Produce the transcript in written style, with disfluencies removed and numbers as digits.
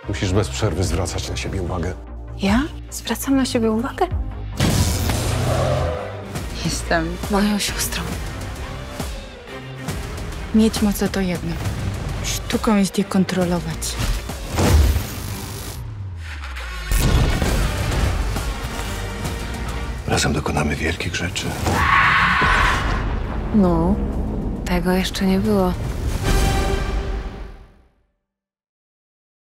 Musisz bez przerwy zwracać na siebie uwagę. Ja? Zwracam na siebie uwagę? Jestem moją siostrą. Mieć moce to jedno. Sztuką jest je kontrolować. Razem dokonamy wielkich rzeczy. No, tego jeszcze nie było.